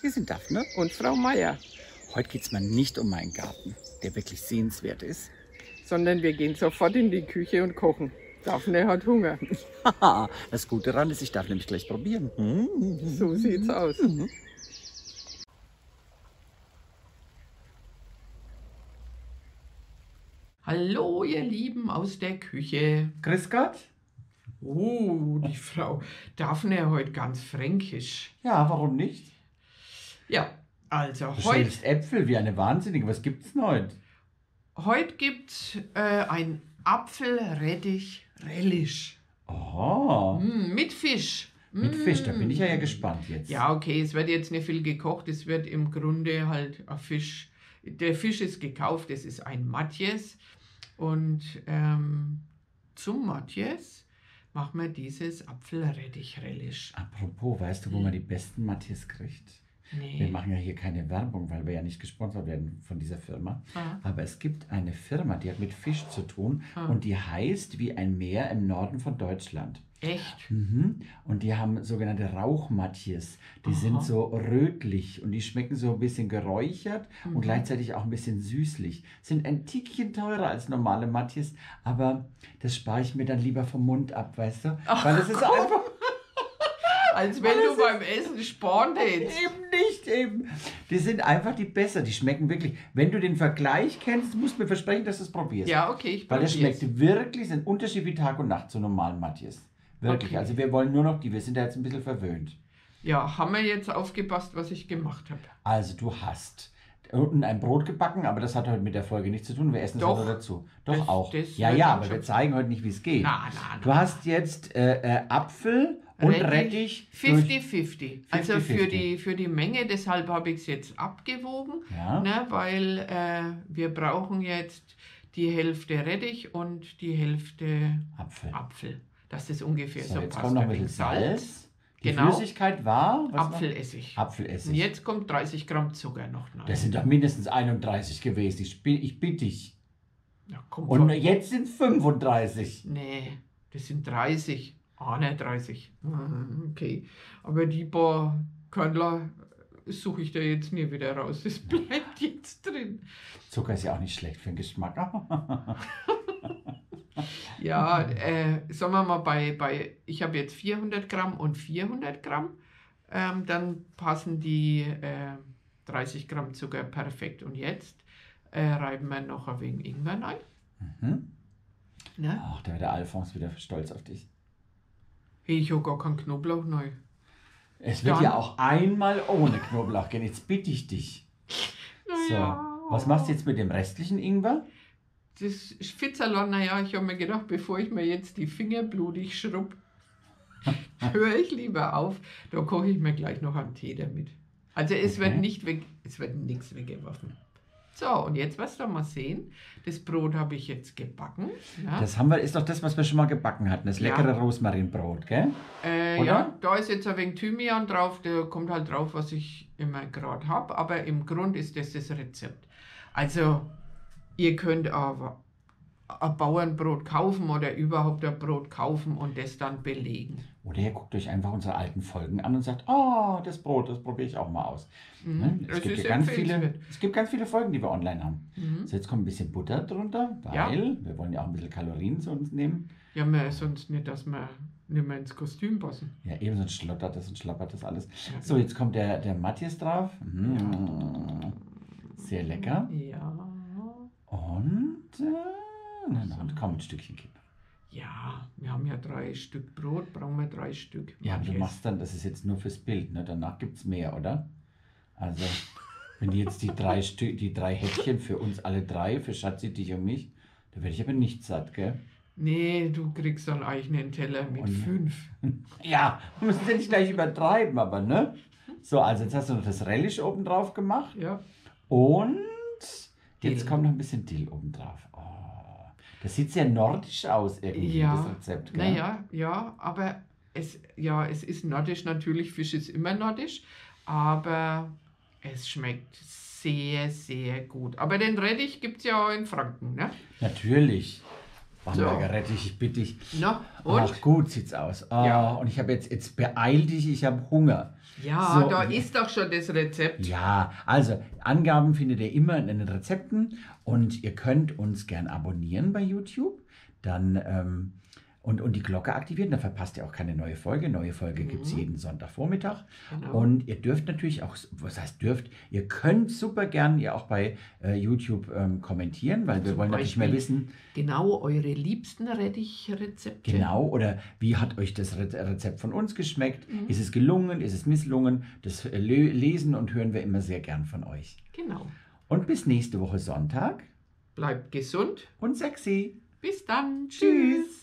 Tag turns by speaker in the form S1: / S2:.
S1: Hier sind Daphne und Frau Meier. Heute geht es mal nicht um meinen Garten, der wirklich sehenswert ist.
S2: Sondern wir gehen sofort in die Küche und kochen. Daphne hat Hunger.
S1: Haha, das Gute daran ist, ich darf nämlich gleich probieren.
S2: So sieht's aus.
S3: Hallo, ihr Lieben aus der Küche.
S1: Grüß Gott.
S3: Die Frau Daphne heute ganz fränkisch.
S1: Ja, warum nicht?
S3: Ja, also
S1: Du
S3: heute
S1: schälst Äpfel wie eine Wahnsinnige. Was gibt's denn heute?
S3: gibt's ein Apfelrettich-Relish.
S1: Oh,
S3: Mit Fisch.
S1: mit Fisch, da bin ich ja gespannt jetzt.
S3: Ja, okay, es wird jetzt nicht viel gekocht, es wird im Grunde halt ein Fisch. Der Fisch ist gekauft, es ist ein Matjes. Und zum Matjes machen wir dieses Apfelrettich-Relish.
S1: Apropos, weißt du, wo man die besten Matjes kriegt? Wir
S3: Nee.
S1: machen ja hier keine Werbung, weil wir ja nicht gesponsert werden von dieser Firma.
S3: Ah.
S1: Aber es gibt eine Firma, die hat mit Fisch zu tun und die heißt wie ein Meer im Norden von Deutschland.
S3: Echt?
S1: Mhm. Und die haben sogenannte Rauchmatjes. Die sind so rötlich und die schmecken so ein bisschen geräuchert und gleichzeitig auch ein bisschen süßlich. Sind ein Tickchen teurer als normale Matjes, aber das spare ich mir dann lieber vom Mund ab, weißt du? Weil es ist einfach...
S3: Als wenn du beim Essen Sporn tätst.
S1: Eben nicht, eben. Die sind einfach die besser. Die schmecken wirklich. Wenn du den Vergleich kennst, musst du mir versprechen, dass du es probierst.
S3: Ja, okay, ich
S1: Weil das
S3: probier's.
S1: schmeckt wirklich, sind Unterschied wie Tag und Nacht zu normalen Matjes. Wirklich.
S3: Okay.
S1: Also wir wollen nur noch die. Wir sind da jetzt ein bisschen verwöhnt.
S3: Ja, haben wir jetzt aufgepasst, was ich gemacht habe.
S1: Also du hast unten ein Brot gebacken, aber das hat heute mit der Folge nichts zu tun. Wir essen es
S3: Doch.
S1: heute dazu. Doch
S3: Das-
S1: auch.
S3: das
S1: Ja,
S3: wird
S1: ja,
S3: dann
S1: aber
S3: schon-
S1: wir zeigen heute nicht, wie es geht.
S3: Na, na, na.
S1: Du hast jetzt Apfel und Rettich.
S3: 50-50. Also
S1: 50-50.
S3: für die Menge, deshalb habe ich es jetzt abgewogen,
S1: Ja.
S3: ne, weil wir brauchen jetzt die Hälfte Rettich und die Hälfte
S1: Apfel.
S3: Apfel. Dass das ungefähr
S1: So,
S3: so
S1: jetzt
S3: passt.
S1: kommt noch ein
S3: wenig
S1: bisschen Salz. Die
S3: Genau.
S1: Flüssigkeit war? Was war?
S3: Apfelessig.
S1: Apfelessig.
S3: Und jetzt kommt 30 Gramm Zucker noch rein.
S1: Das sind doch mindestens 31 gewesen. Ich bitte dich.
S3: Ja, kommt
S1: Und
S3: von-
S1: jetzt sind es 35.
S3: Nee, das sind 30. Ah, nicht 30. Okay. Aber die paar Körnler suche ich da jetzt nie wieder raus. Das bleibt jetzt drin.
S1: Zucker ist ja auch nicht schlecht für den Geschmack.
S3: Ja, sagen wir mal, ich habe jetzt 400 Gramm und 400 Gramm. Dann passen die 30 Gramm Zucker perfekt. Und jetzt reiben wir noch ein wenig Ingwer rein. Ne?
S1: Ach, da wird der Alfons wieder stolz auf dich.
S3: Hey, ich habe gar keinen Knoblauch neu.
S1: Es wird
S3: Dann-
S1: ja auch einmal ohne Knoblauch gehen. Jetzt bitte ich dich. So, was machst du jetzt mit dem restlichen Ingwer?
S3: Das Spitzerl, naja, ich habe mir gedacht, bevor ich mir jetzt die Finger blutig schrubb, höre ich lieber auf. Da koche ich mir gleich noch einen Tee damit. Also es wird nicht weg, es wird nichts weggeworfen. So, und jetzt, was da mal sehen, das Brot habe ich jetzt gebacken. Ja,
S1: Das haben wir, ist doch das, was wir schon mal gebacken hatten. Das
S3: Ja.
S1: leckere Rosmarinbrot, gell? oder?
S3: ja, da ist jetzt ein wenig Thymian drauf, da kommt halt drauf, was ich immer gerade habe, aber im Grund ist das Rezept. Also, ihr könnt aber ein Bauernbrot kaufen oder überhaupt ein Brot kaufen und das dann belegen.
S1: Oder ihr guckt euch einfach unsere alten Folgen an und sagt, oh, das Brot, das probiere ich auch mal aus. Ne?
S3: das
S1: Es gibt
S3: ist
S1: ja ganz
S3: empfehlenswert.
S1: es gibt ganz viele Folgen, die wir online haben. So, jetzt kommt ein bisschen Butter drunter, weil
S3: Ja.
S1: wir wollen ja auch ein bisschen Kalorien zu uns nehmen.
S3: Ja, man sonst nicht, dass wir nicht mehr ins Kostüm passen.
S1: Ja, eben, sonst schlottert das und schlappert das alles. So, jetzt kommt der Matthias drauf. Sehr lecker.
S3: Ja.
S1: Und, und komm, ein Stückchen Kinder.
S3: Ja, wir haben ja 3 Stück Brot, brauchen wir 3 Stück.
S1: Ja, aber du
S3: Matjes.
S1: machst dann, das ist jetzt nur fürs Bild, ne? Danach gibt es mehr, oder? Also, wenn die jetzt die 3 Häppchen für uns alle 3, für Schatzi, dich und mich, da werde ich aber nicht satt, gell?
S3: Nee, du kriegst dann eigentlich einen Teller mit 5.
S1: Ja, wir müssen ja nicht gleich übertreiben, aber ne? So, also jetzt hast du noch das Relish oben drauf gemacht
S3: Ja.
S1: und jetzt
S3: Dill.
S1: kommt noch ein bisschen Dill oben drauf. Oh, das sieht sehr nordisch aus irgendwie,
S3: Ja,
S1: das Rezept, gell?
S3: naja, ja, aber es ist nordisch, natürlich, Fisch ist immer nordisch, aber es schmeckt sehr, sehr gut. Aber den Rettich gibt es ja auch in Franken, ne?
S1: Natürlich.
S3: So.
S1: Margarete, ich bitte dich.
S3: Na, und?
S1: Ach, gut sieht's aus. Ah,
S3: Ja.
S1: Und ich habe jetzt beeil dich, ich habe Hunger.
S3: Ja,
S1: So.
S3: da ist doch schon das Rezept.
S1: Ja, also Angaben findet ihr immer in den Rezepten und ihr könnt uns gern abonnieren bei YouTube. Dann und die Glocke aktivieren, dann verpasst ihr auch keine neue Folge. Neue Folge gibt es jeden Sonntagvormittag.
S3: Genau.
S1: Und ihr dürft natürlich auch, was heißt dürft, ihr könnt super gern ihr auch bei YouTube kommentieren, weil wir
S3: Zum
S1: wollen natürlich mehr
S3: Beispiel
S1: wissen,
S3: Genau, eure liebsten Rettichrezepte.
S1: genau, oder wie hat euch das Rezept von uns geschmeckt? Ist es gelungen, ist es misslungen? Das lesen und hören wir immer sehr gern von euch.
S3: Genau.
S1: Und bis nächste Woche Sonntag
S3: Bleibt gesund.
S1: und sexy.
S3: Bis dann.
S1: Tschüss.